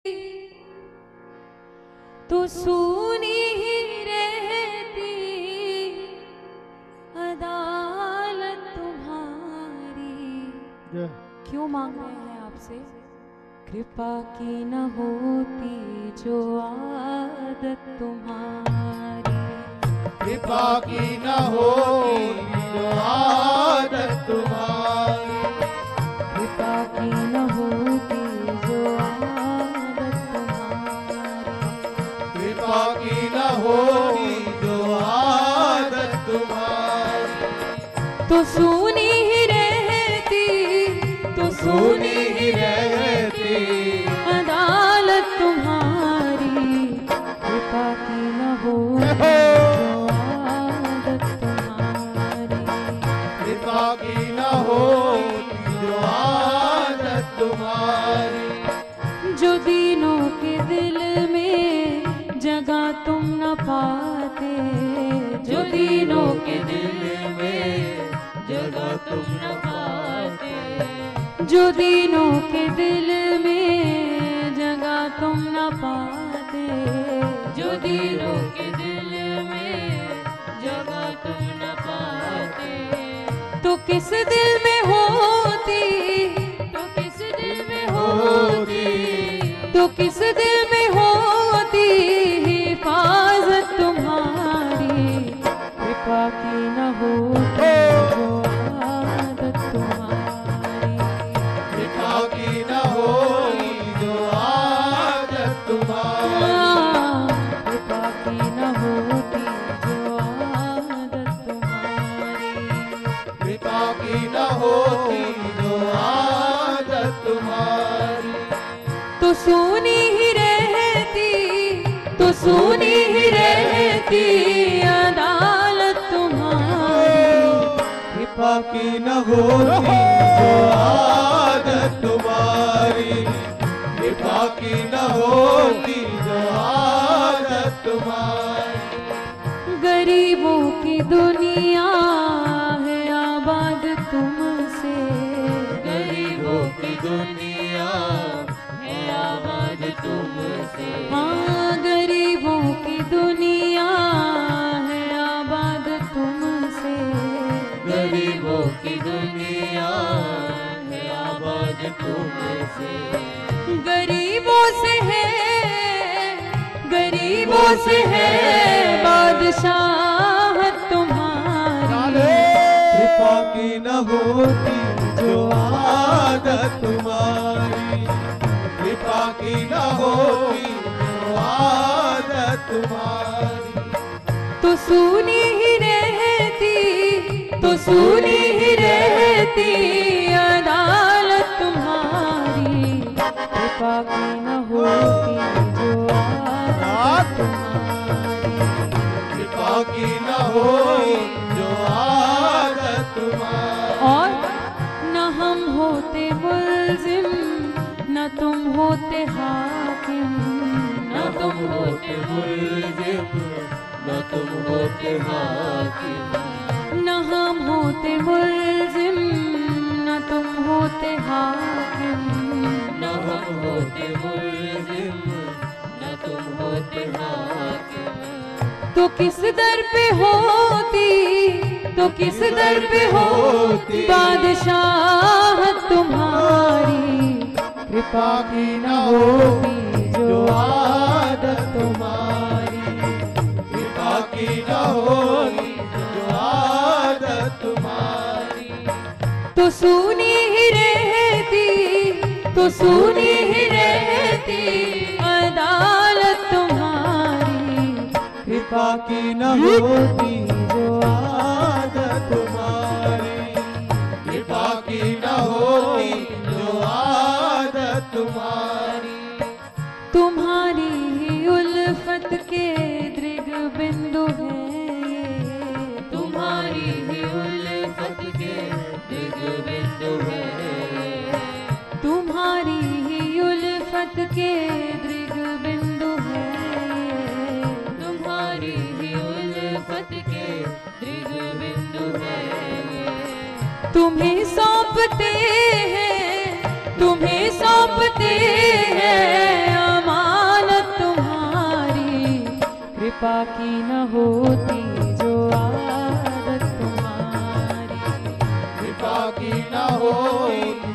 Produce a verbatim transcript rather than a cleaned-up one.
तो सुनी ही रहती अदालत तुम्हारी। क्यों मांग रहे हैं आपसे? कृपा की न होती जो आदत तुम्हारी, कृपा की न होती जो आदत तुम्हारी, कृपा की न होती जो आदत तुम्हारी, कृपा की न होती जो आदत तुम्हारी। तो सुनी ही रहती, तो सुनी ही रहती अदालत तुम्हारी। कृपा की न होती जो आदत तुम्हारी, कृपा की न होती जो आदत तुम्हारी। जो दीनों के दिल में जगह तुम न पाते, जो दीनों के दिल में जगह तुम न पाते, जो दीनों के दिल में जगह तुम न पाते, जो दीनों के दिल में जगह तुम न पाते। तो किस दिल में होती, तो किस दिल में होती, तो किस दिल में होती हिफाजत तुम्हारी। कृपा की न होती जो आदत तुम्हारी, कृपा की न होती जो आदत तुम्हारी, कृपा की न होती जो आदत तुम्हारी, कृपा की न होती जो आदत तुम्हारी। तो सुनी ही रहती, तो सुनी ही रहती अदालत तुम्हारी। कृपा की न होती जो आदत तुम्हारी, कृपा की न होती जो आदत तुम्हारी। गरीबों की दुनिया है आबाद तुमसे, गरीबों की दुनिया है आबाद तुमसे। हाँ, गरीबों की दुनिया है आबाद तुमसे, गरीबों की दुनिया है आबाद तुमसे। गरीबों से है, गरीबों से है बादशाहत तुम्हारी। कृपा की न होती जो आदत तुम्हारी, कृपा की न होती जो आदत तुम्हारी। तो सुनी ही रहती, तो सुनी ही रहती अदालत तुम्हारी। कृपा की न होती जो आदत तुम्हारी, कृपा की न होती जो आदत तुम्हारी। और न हम होते मुल्जिम न तुम होते हाकिम, न तुम होते मुल्जिम न तुम होते हाकिम, न हम होते मुल्जिम न तुम होते हाकिम, न हम होते मुल्जिम न तुम होते हाकिम। तो किस दर पे होती, तो किस दर पे होती बादशाहत तुम्हारी। कृपा की न होती जो आदत तुम्हारी, कृपा की न होती जो आदत तुम्हारी। तो सुनी ही रहती, तो सुनी ही रहती अदालत तुम्हारी। कृपा की न होती जो आदत तुम्हारी, कृपा की न होती जो आदत तुम्हारी। तुम्हारी ही उल्फत के दृग बिंदु है ये, तुम्हारी ही उल्फत के दृग बिंदु है, तुम्हारी ही उल्फत के दृग बिंदु है, तुम्हारी ही उल्फत के दृग बिंदु है। तुम्हें सौंपते हैं, तुम्हें सौंपते हैं कृपा की न होती जो आदत तुम्हारी, कृपा की न होती